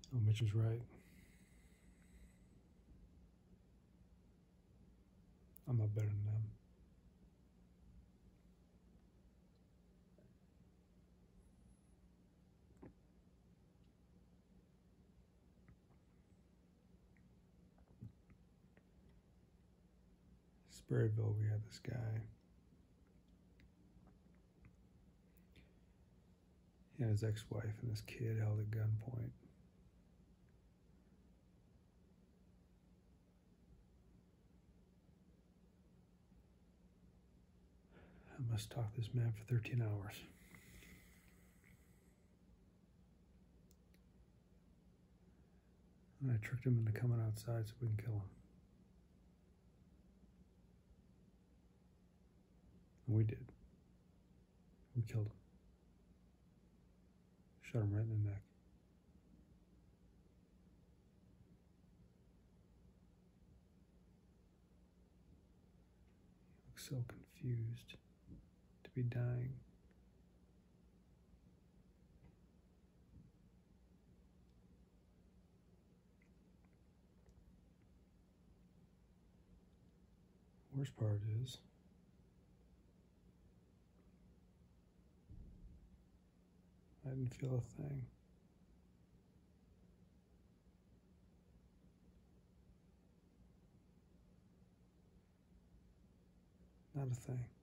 Oh, Mitch was right. I'm not better than them. Sprayville, we had this guy. He had his ex-wife and this kid held at gunpoint. I must talk to this man for 13 hours. And I tricked him into coming outside so we can kill him. And we did. We killed him. Shot him right in the neck. He looks so confused to be dying. Worst part is, I didn't feel a thing. Not a thing.